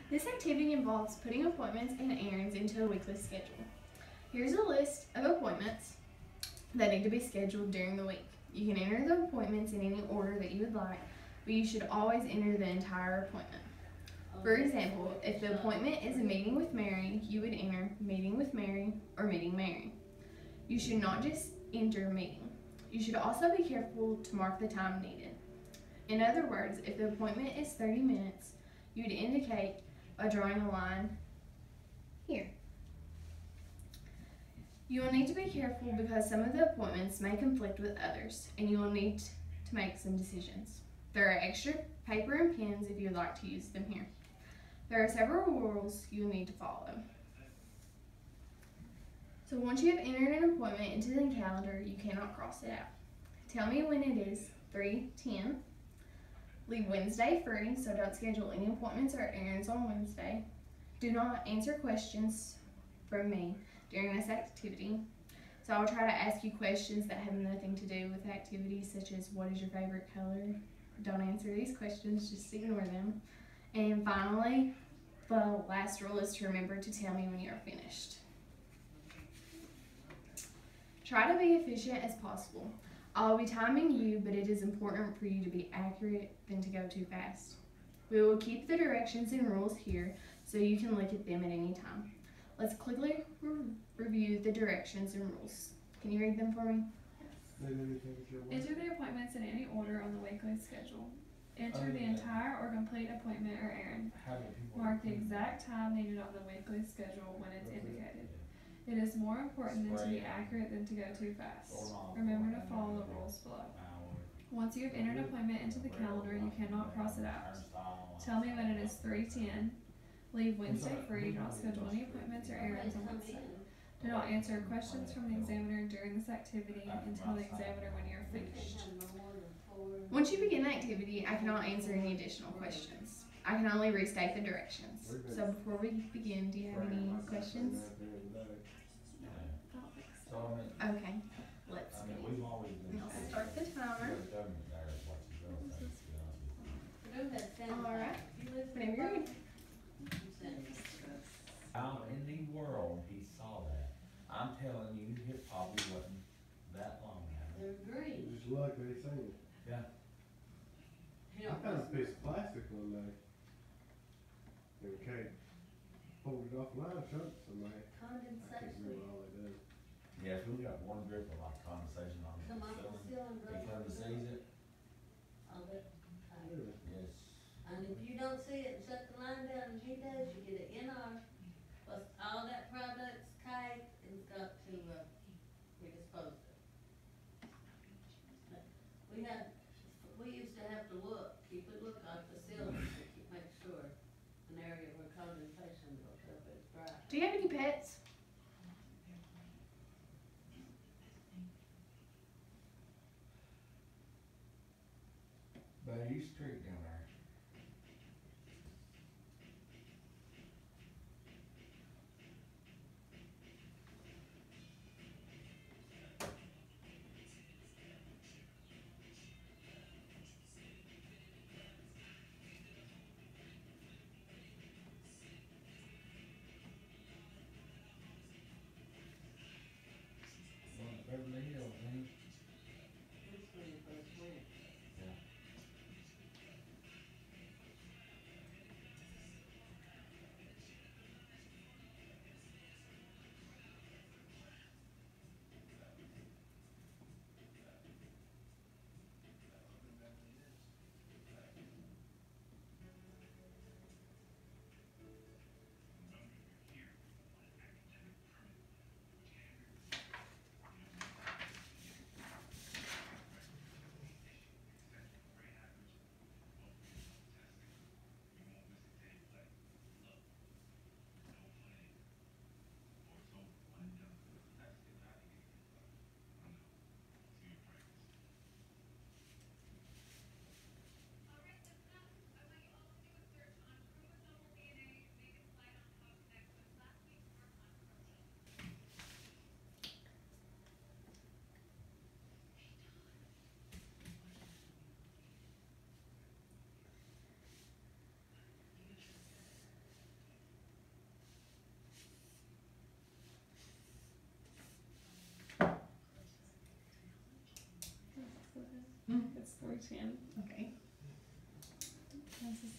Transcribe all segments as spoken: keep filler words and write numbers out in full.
This activity involves putting appointments and errands into a weekly schedule. Here's a list of appointments that need to be scheduled during the week. You can enter the appointments in any order that you would like, but you should always enter the entire appointment. For example, if the appointment is a meeting with Mary, you would enter meeting with Mary or meeting Mary. You should not just enter meeting. You should also be careful to mark the time needed. In other words, if the appointment is thirty minutes, you would indicate by drawing a line here. You will need to be careful because some of the appointments may conflict with others, and you will need to make some decisions. There are extra paper and pens if you would like to use them here. There are several rules you will need to follow. So once you have entered an appointment into the calendar, you cannot cross it out. Tell me when it is three ten. Leave Wednesday free, so don't schedule any appointments or errands on Wednesday. Do not answer questions from me during this activity. So I'll try to ask you questions that have nothing to do with the activity, such as what is your favorite color? Don't answer these questions, just ignore them. And finally, the last rule is to remember to tell me when you are finished. Try to be efficient as possible. I'll be timing you, but it is important for you to be accurate than to go too fast. We will keep the directions and rules here so you can look at them at any time. Let's quickly re review the directions and rules. Can you read them for me? Enter the appointments in any order on the weekly schedule. Enter the entire or complete appointment or errand. Mark the exact time needed on the weekly schedule when it's indicated. It is more important than to be accurate than to go too fast. Remember to follow the rules below. Once you have entered an appointment into the calendar, you cannot cross it out. Tell me when it is three ten. Leave Wednesday free. Do not schedule any appointments or errands on Wednesday. Do not answer questions from the examiner during this activity and tell the examiner when you are finished. Once you begin the activity, I cannot answer any additional questions. I can only restate the directions. So before we begin, do you have any questions? Okay, let's begin. I'll start the timer. Alright, whenever you're ready. How in the world he saw that? I'm telling you, it probably wasn't that long ago. They're green. Just lucky they seen it. Yeah. I found a piece of plastic one day. In a cake. Pulled it off the line, showed it to somebody. I can't Condensation. remember all they did. Yeah, if we got one grip of like condensation on the Come off the ceiling, ceiling, he comes and sees it, Of it. Really? yes. And if you don't see it and shut the line down and he does, you get an N R. Plus all that product's cake and it's got to, uh, be disposed of. We had, we used to have to look, keep a look off the ceiling to keep, make sure an area where condensation built up is dry. Do you have any pets? But you street down there. Beverly Hills, ain't it? This when you first went. Yeah. it's three ten. Okay. This is-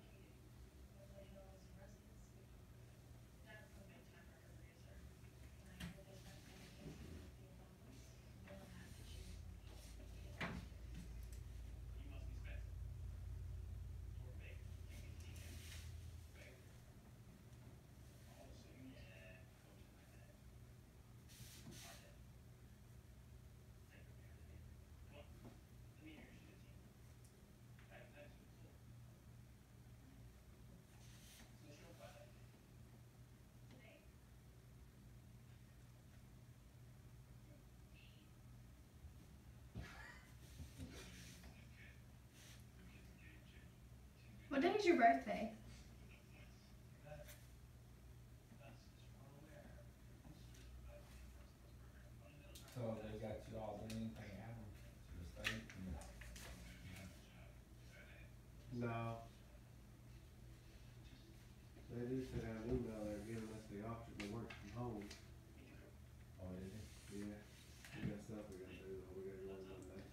What day is your birthday? So they got you all doing anything out to the state? and- No. They do send out an email there giving us the option to work from home. Oh, did they? Yeah. We got stuff we gotta do though, we gotta go on Monday.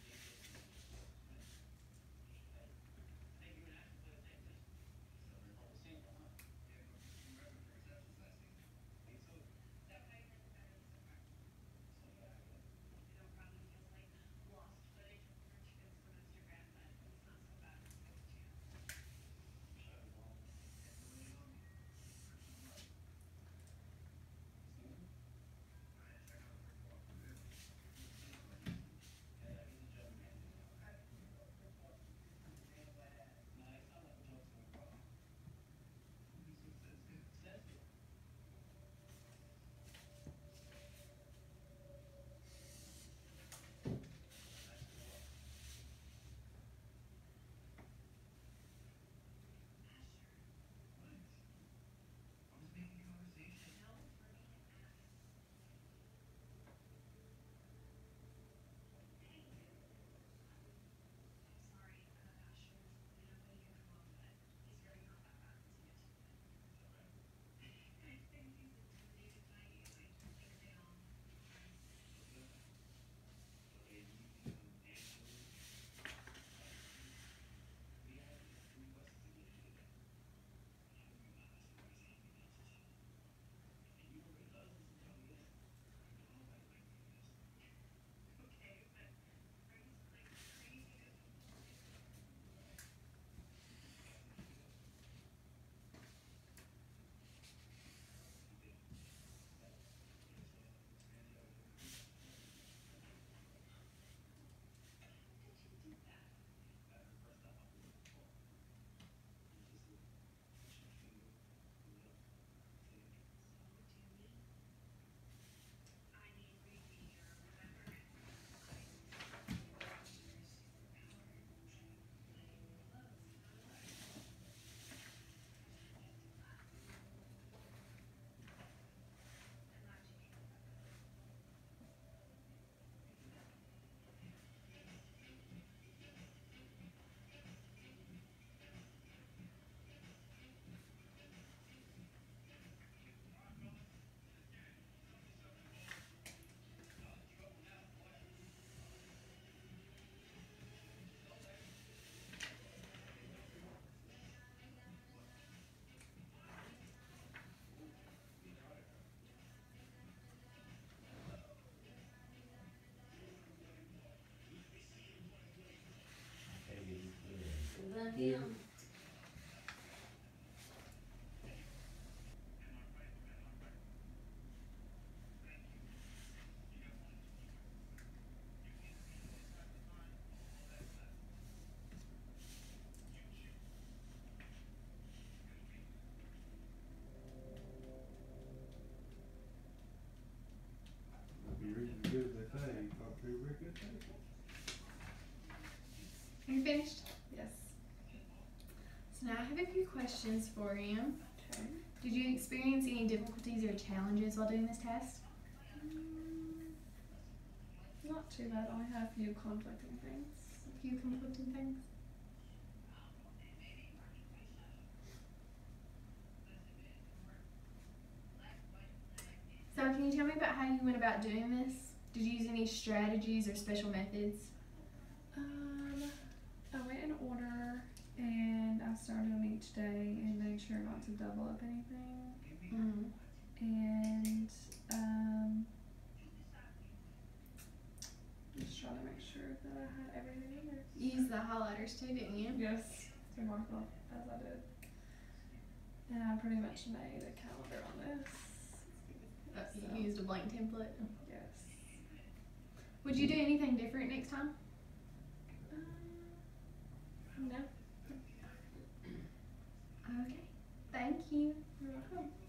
Okay, he's good. Is that him? If you read as good as they say, you talk pretty very good thing. Are you finished? Yes. So now I have a few questions for you. Okay. Did you experience any difficulties or challenges while doing this test? Mm, not too bad. I only had a few conflicting things. A few conflicting things? So can you tell me about how you went about doing this? Did you use any strategies or special methods? Uh, double up anything. Mm. And, um, just trying to make sure that I had everything in there. You used the highlighters too, didn't you? Yes, to mark off as I did. And I pretty much made a calendar on this. Uh, So, You used a blank template. yes. Would you do anything different next time? Um, no. Okay. Thank you. You're welcome.